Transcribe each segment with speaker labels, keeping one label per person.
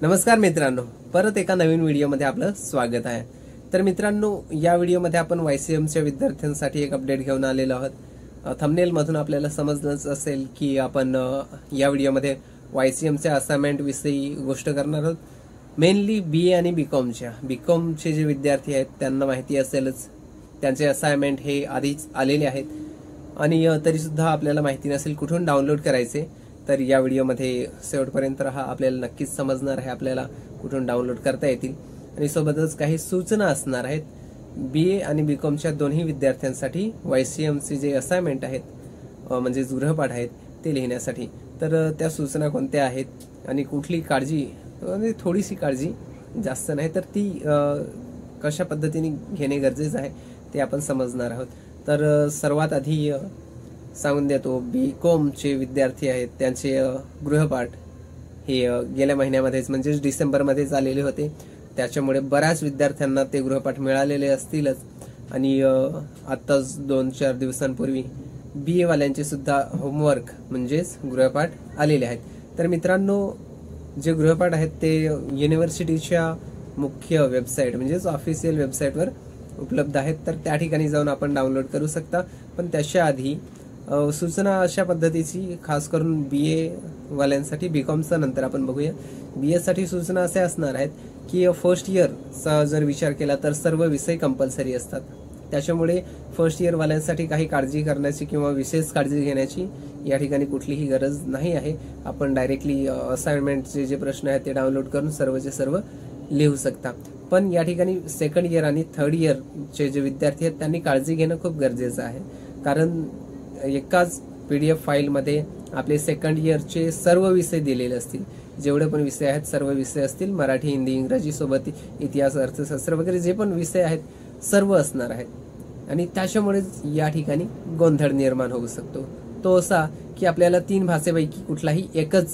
Speaker 1: नमस्कार मित्रांनो, परत एका नवीन व्हिडिओमध्ये आपलं स्वागत आहे। तर मित्रांनो, या व्हिडिओमध्ये आपण YCMच्या विद्यार्थ्यांसाठी एक अपडेट घेऊन आलेलो आहोत। थंबनेल मधून आपल्याला समजलंच असेल की आपण या व्हिडिओमध्ये YCMच्या असाइनमेंट विषयी गोष्ट करणार आहोत। मेनली BA आणि बीकॉमचे जे विद्यार्थी आहेत त्यांना माहिती असेलच, त्यांचे असाइनमेंट हे आधीच आलेले आहेत आणि तरी सुद्धा आपल्याला माहिती नसेल कुठून डाउनलोड करायचे। तर या व्हिडिओमध्ये शेवटपर्यंत राहा, आपल्याला नक्कीच समजणार आहे आपल्याला कुठून डाउनलोड करता येतील आणि सोबतच काही सूचना असणार आहेत BA आणि बीकॉमच्या दोन्ही विद्यार्थ्यांसाठी। YCMचे जे असाइनमेंट आहेत म्हणजे गृहपाठ आहेत ते लिहिण्यासाठी, तर त्या सूचना कोणत्या आहेत आणि कुठली काळजी, म्हणजे थोडीशी काळजी, जास्त नाही, तर ती कशा पद्धतीने घेणे गरजेचं आहे ते आपण समजणार आहोत। तर सर्वात आधी सांगून देतो, बीकॉमचे विद्यार्थी आहेत त्यांचे गृहपाठ हे गेल्या महिन्यामध्येच म्हणजे डिसेंबरमध्येच आलेले होते, त्याच्यामुळे बऱ्याच विद्यार्थ्यांना ते गृहपाठ मिळालेले असतीलच आणि आत्ताच 2-4 दिवसांपूर्वी BA वाल्यांचे सुद्धा होमवर्क म्हणजेच गृहपाठ आलेले आहेत। तर मित्रांनो, जे गृहपाठ आहेत ते युनिव्हर्सिटीच्या मुख्य वेबसाईट म्हणजेच ऑफिशियल वेबसाईटवर उपलब्ध आहेत, तर त्या ठिकाणी जाऊन आपण डाउनलोड करू शकता। पण त्याच्या आधी सूचना अशा पद्धतीची खास करून BA वाल्यांसाठी, बीकॉमचा नंतर आपण बघूया। BA साठी सूचना असे असणार आहेत की फर्स्ट इयरचा जर विचार केला तर सर्व विषय कंपल्सरी असतात, त्याच्यामुळे फर्स्ट इयर वाल्यांसाठी काही काळजी करण्याची किंवा विशेष काळजी घेण्याची या ठिकाणी कुठलीही गरज नाही आहे। आपण डायरेक्टली असाइनमेंटचे जे प्रश्न आहेत ते डाउनलोड करून सर्वचे सर्व लिहू शकता। पण या ठिकाणी सेकंड इयर आणि थर्ड इयरचे जे विद्यार्थी आहेत त्यांनी काळजी घेणं खूप गरजेचं आहे, कारण एकाच PDF फाईलमध्ये आपले सेकंड इयरचे सर्व विषय दिलेले असतील, जेवढे पण विषय आहेत सर्व विषय असतील, मराठी, हिंदी, इंग्रजी सोबत इतिहास, अर्थशास्त्र वगैरे जे पण विषय आहेत सर्व असणार आहेत आणि त्याच्यामुळेच या ठिकाणी गोंधळ निर्माण होऊ शकतो। तो असा की आपल्याला 3 भाषेपैकी कुठलाही एकच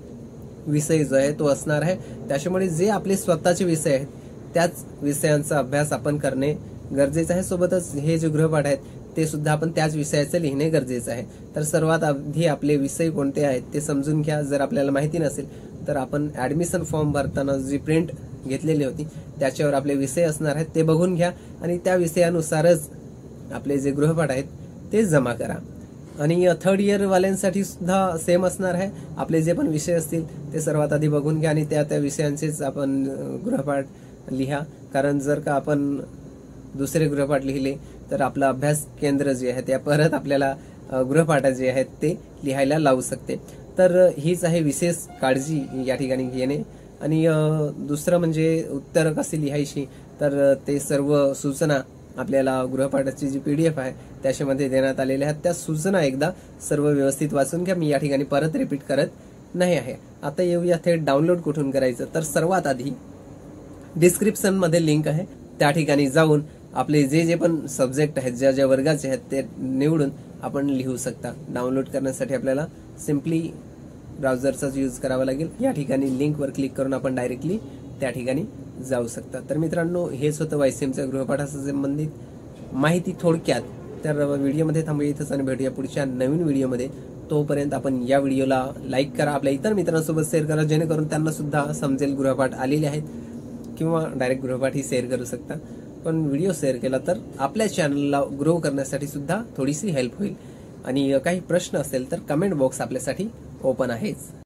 Speaker 1: विषय जो आहे तो असणार आहे, त्याच्यामुळे जे आपले स्वतःचे विषय आहेत त्याच विषयांचा अभ्यास आपण करणे गरजेचं आहे। सोबतच हे जे गृहपाठ आहेत ते सुद्धा आपण त्याच विषयाचे लिहिणे गरजेचं आहे। तर सर्वात आधी आपले विषय कोणते आहेत ते समजून घ्या। जर आपल्याला माहिती नसेल तर आपण ऍडमिशन फॉर्म भरताना जी प्रिंट घेतलेली होती त्याच्यावर आपले विषय असणार आहेत, ते बघून घ्या आणि त्या विषयानुसारच आपले जे गृहपाठ आहेत ते जमा करा। आणि थर्ड इयर वाल्यांसाठी सुद्धा सेम असणार आहे, आपले जे पण विषय असतील ते सर्वात आधी बघून घ्या आणि त्या विषयांचेच आपण गृहपाठ लिहा, कारण जर का आपण दुसरे गृहपाठ लिहिले तर आपलं अभ्यास केंद्र जे आहे त्या परत आपल्याला गृहपाठ जे आहेत ते लिहायला लावू शकते। तर हीच आहे विशेष काळजी या ठिकाणी घेणे। आणि दुसरं म्हणजे उत्तर कशी लिहायची, तर ते सर्व सूचना आपल्याला गृहपाठाची जी PDF आहे त्याच्यामध्ये देण्यात आलेल्या आहेत, त्या सूचना एकदा सर्व व्यवस्थित वाचून घ्या। मी या ठिकाणी परत रिपीट करत नाही आहे। आता येऊया थेट डाउनलोड कुठून करायचं, तर सर्वात आधी डिस्क्रिप्शन मध्ये लिंक आहे, त्या ठिकाणी जाऊन आपले जे पण सब्जेक्ट आहेत, ज्या वर्गाचे आहेत ते निवडून आपण लिहू शकता। डाउनलोड करण्यासाठी आपल्याला सिम्पली ब्राउझरचाच यूज करावा लागेल। या ठिकाणी लिंकवर क्लिक करून आपण डायरेक्टली त्या ठिकाणी जाऊ शकता। तर मित्रांनो, हेच होतं YCMच्या गृहपाठाशी संबंधित माहिती थोडक्यात। तर व्हिडिओमध्ये थांबूया इथंच आणि भेटूया पुढच्या नवीन व्हिडिओमध्ये। तोपर्यंत आपण या व्हिडिओला लाईक करा, आपल्या इतर मित्रांसोबत शेअर करा, जेणेकरून त्यांना सुद्धा समजेल गृहपाठ आलेले आहेत, किंवा डायरेक्ट गृहपाठ ही शेअर करू शकता। पण व्हिडिओ शेअर केला तर आपल्या चॅनलला ग्रो करण्यासाठी सुद्धा थोडीशी हेल्प होईल। आणि काही प्रश्न असेल तर कमेंट बॉक्स आपल्यासाठी ओपन आहेच।